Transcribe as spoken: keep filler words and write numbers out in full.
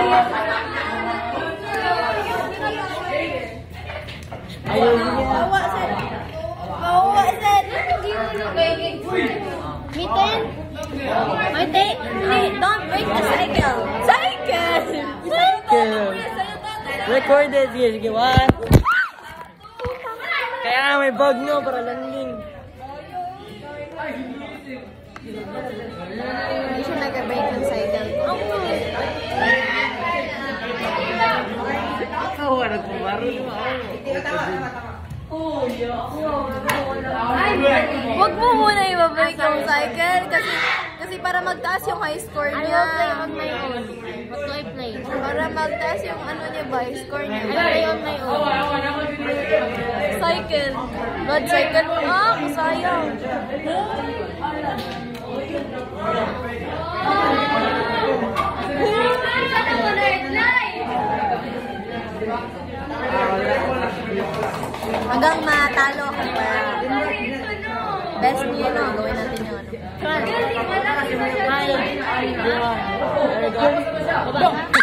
Ayaw niya. Bawa, sir. Bawa, sir. Mitten? Mitten? Don't break the cycle. Cycle! Cycle. Recorded. Sige, sige. One. Kaya nga may bag nyo para landing. Hindi siya nag-break ng cycle. Ikaw, ano kumaro naman ako. Huwag mo muna i-break yung cycle kasi kasi para magtaas yung high score niya. I will play on my own. What do I play? Para magtaas yung ano niya ba, high score niya. I play on my own. Cycle. God cycle. Ah, masayang. Hanggang matalo ka pa. Best niyo, no? Gawin natin yung ano. Hi. Hi.